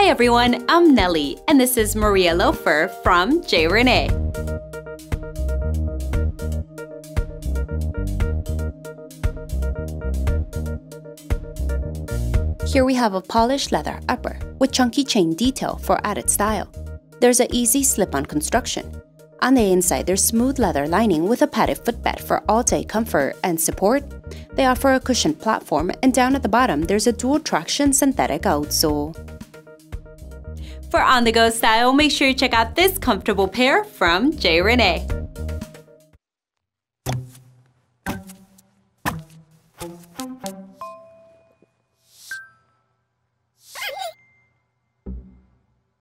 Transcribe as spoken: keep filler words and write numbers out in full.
Hi everyone, I'm Nellie, and this is Maria Loafer from J. Renee. Here we have a polished leather upper with chunky chain detail for added style. There's an easy slip-on construction. On the inside, there's smooth leather lining with a padded footbed for all-day comfort and support. They offer a cushioned platform, and down at the bottom, there's a dual-traction synthetic outsole. For on-the-go style, make sure you check out this comfortable pair from J. Renee.